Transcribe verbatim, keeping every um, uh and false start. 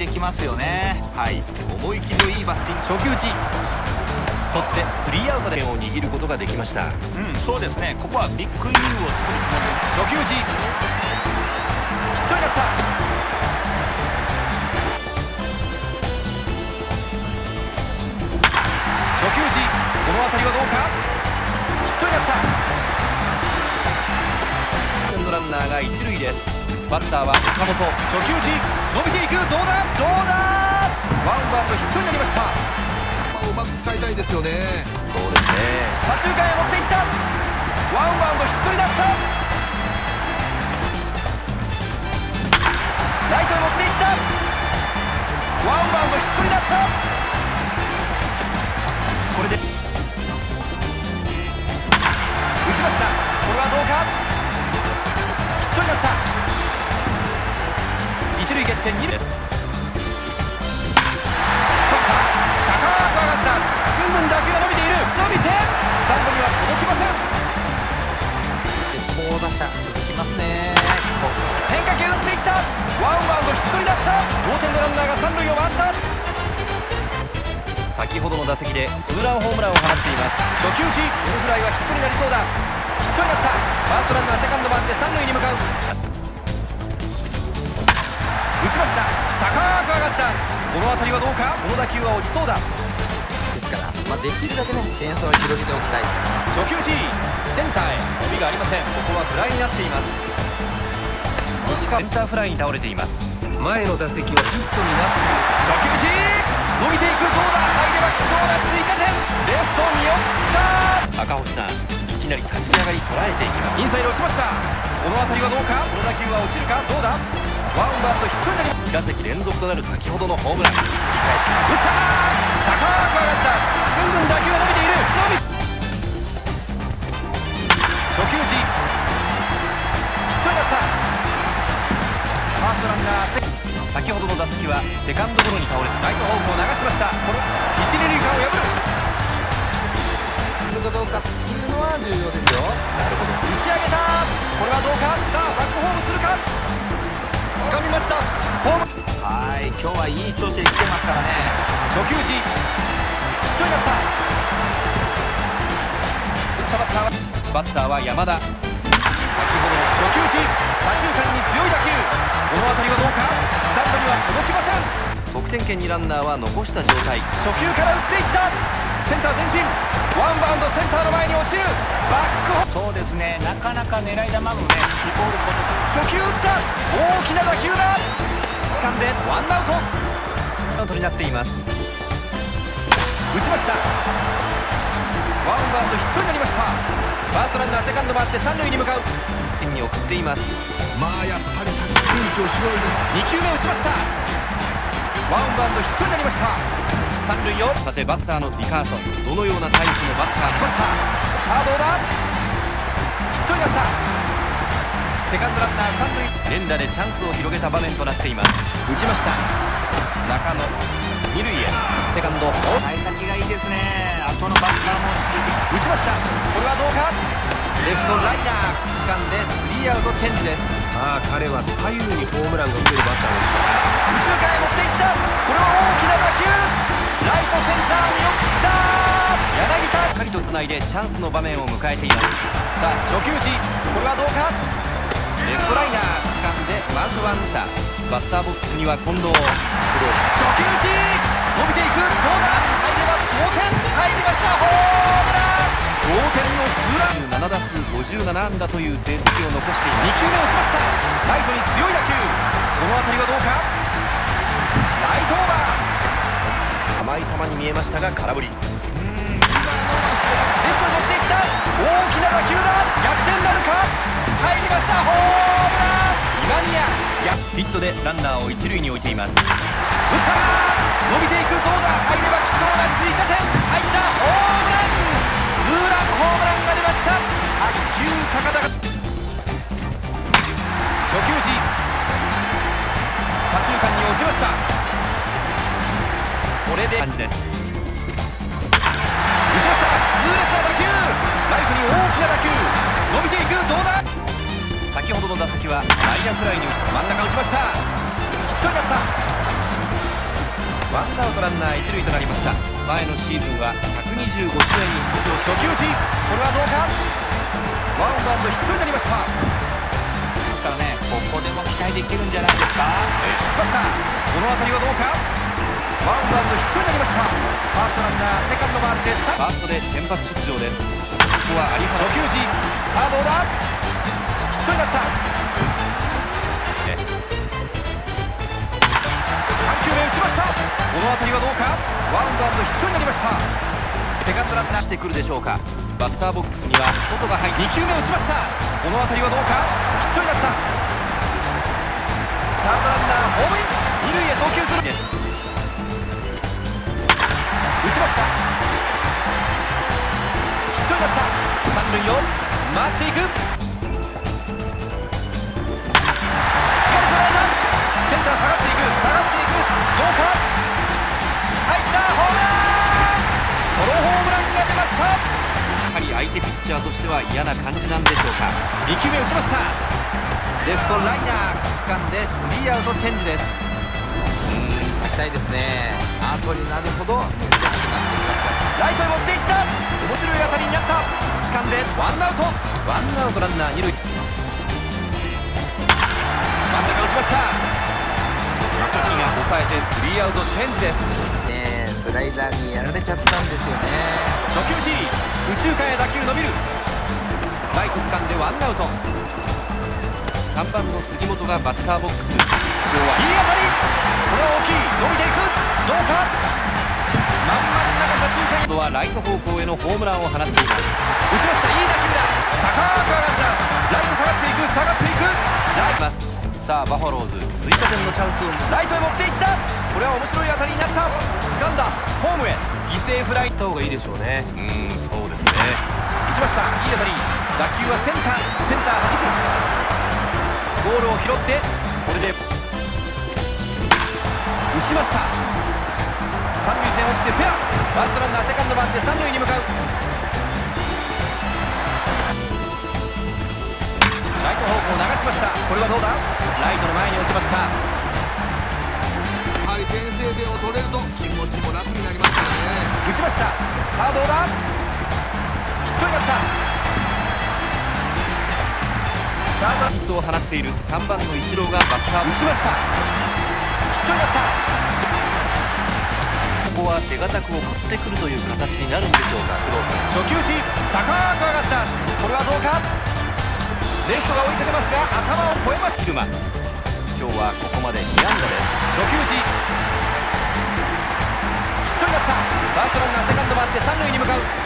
できますよね。はい、 思い切りのいいバッティング。初球打ち取ってスリーアウトで点を握ることができました。 うん、そうですね。ここはビッグイニングを作るつもり。 初球打ちヒットになった。初球打ちこの当たりはどうか。ヒットになった。のランナーが一塁です。バッターは岡本。初球打ち伸びていく。どうだどうだ。ワンバウンドヒットになりました。 うまく使いたいですよね。 そうですね。左中間へ持っていった。ワンバウンドヒットになった。ライトへ持っていった。ワンバウンドヒットになった。これで打ちました。これはどうか。ヒットになった。一塁決定にです。ぐんぐん打球が伸びている。伸びてスタンドには届きません。 絶好打者続きますね。 変化球打っていった。ワンバウンドヒットになった。同点のランナーが三塁を回った。先ほどの打席でツーランホームランを放っています。初球打ちこのフライはヒットになりそうだ。ヒットになった。ファーストランナーセカンド回って三塁に向かう。打ちました。高く上がった。この当たりはどうか。この打球は落ちそうだ。 ですから、まあ、できるだけね点差を広げておきたい。 初球打ちセンターへ伸びがありません。ここはフライになっています。西川センターフライに倒れています。前の打席はヒットになっている。初球打ち伸びていく。どうだ。入れば貴重な追加点。レフト見送った。赤星さん、いきなり立ち上がり捉えていきます。インサイド落ちました。この当たりはどうか。この打球は落ちるか。どうだ。ワンバウンドヒットになります。に打席連続となる先ほどのホームラン。振り返って打った。高く上がった。ぐんぐん打球が伸びている。伸び初球打ちヒットになった。ファーストランナー先ほどの打席はセカンドゴロに倒れてライト方向を流しました。これ一二塁間を破る。 かどうかっていうのは重要ですよ。 なるほど。打ち上げた。これはどうか。さあバックホームするか。掴みました。ホーム。 はい、今日はいい調子で来てますからね。 初球打ちヒットになった。打ったバッターはバッターは山田。先ほどの初球打ち左中間に強い打球。この当たりはどうか。スタンドには届きません。得点圏にランナーは残した状態。初球から打っていった。センター前進。ワンバウンドセンターの前に落ちる。バックホーム。 そうですね、なかなか狙い球もね絞ることが。 初球打った。大きな打球だ。掴んでワンアウト。アウトになっています。打ちました。ワンバウンドヒットになりました。ファーストランナーセカンド回って三塁に向かう。点に送っています。 まあやっぱりピンチをしのいでに球目打ちました。ワンバウンドヒットになりました。三塁を。さてバッターのディカーソン、どのようなタイプのバッターに取った。さあどうだ。ヒットになった。セカンドランナー三塁。連打でチャンスを広げた場面となっています。打ちました。中野二塁へ。セカンド幸先がいいですね。後のバッターも打ちました。これはどうか。レフトライナー掴んでスリーアウトチェンジです。まあ彼は左右にホームランが打てるバッターですから。右中間へ持っていった。これは大きな打球。ライトセンター見送った。柳田しっかりとつないでチャンスの場面を迎えています。さあ初球打ちこれはどうか。レフトライナー掴んでワンツーワンした。バッターボックスには近藤。初球打ち伸びていく。どうだ。入れば同点。入りました。ホームラン。同点のツーラン。なな打数ごじゅうなな安打という成績を残しています。に球目打ちました。ライトに強い打球。この当たりはどうか。ライトオーバー。甘い球に見えましたが空振り。うーん、レフトに持っていった。大きな打球だ。逆転なるか。入りました。ホームラン。今宮ヒットでランナーを一塁に置いています。打った。伸びていく。どうだ。入れば貴重な追加点。入った。ホームラン。ツーランホームランが出ました。はち球高々。初球打ち左中間に落ちました。これで感じです。打ちました。痛烈な打球。ライトに大きな打球。伸びていく。どうだ。先ほどの打席は内野フライに真ん中打ちました。ヒットになった。 ワンアウトランナー一塁となりました。前のシーズンはひゃくにじゅうご試合に出場。初球打ち、これはどうか。ワンバウンドヒットになりました。 ですからね、ここでも期待できるんじゃないですか。 バッター、この当たりはどうか。ワンバウンドヒットになりました。ファーストランナーセカンド回ってファーストで先発出場です。ここは有原。初球打ち、さあどうだ。ヒットになった。さん球目打ちました。この当たりはどうか。ワンバウンドヒットになりました。セカンドランナーしてくるでしょうか。バッターボックスには外が入りに球目打ちました。この当たりはどうか。ヒットになった。サードランナーホームイン。二塁へ送球するです。打ちました。ヒットになった。三塁を回っていく。しっかり捉えた。センター下がっていく、下がっていく。どうか。入った。ホームラン。ソロホームランが出ました。やはり相手ピッチャーとしては嫌な感じなんでしょうか。に球目打ちました。レフトライナー掴んでスリーアウトチェンジです。 うーん、避けたいですね。アウトになるほど難しくなってきますから。 ライトへ持っていった。面白い当たりになった。掴んでワンアウト。ワンアウトランナー二塁。真ん中打ちました。正木が抑えてスリーアウトチェンジです。 ねえ、スライダーにやられちゃったんですよね。 初球 G、 右中間へ打球伸びる。ライト掴んでワンアウト。さんばんの杉本がバッターボックス。今日はいい当たり。これは大きい。伸びていく。どうか。真ん真ん中左中間。今度はライト方向へのホームランを放っています。打ちました。いい打球だ。高く上がった。ライト下がっていく、下がっていく。ライトます。さあバファローズ追加点のチャンスをライトへ持っていった。これは面白い当たりになった。掴んだ。ホームへ犠牲フライ。行った方がいいでしょうね。うん、そうですね。打ちました。いい当たり。打球はセンター、センター弾く。ボールを拾ってこれで打ちました。三塁線落ちてフェア。ファーストランナーセカンド回って三塁に向かう。ライト方向流しました。これはどうだ。ライトの前に落ちました。 やはり先制点を取れると気持ちも楽になりますからね。 打ちました。さあどうだ。ヒットになった。サードヒットを放っているさんばんのイチローがバッター打ちました。ヒットになった。ここは手堅く送ってくるという形になるんでしょうか。工藤さん、初球打ち高く上がった。これはどうか。レフトが追いかけますが頭を越えます。蛭間、今日はここまでに安打です。初球打ちヒットになった。ファーストランナーセカンド回って三塁に向かう。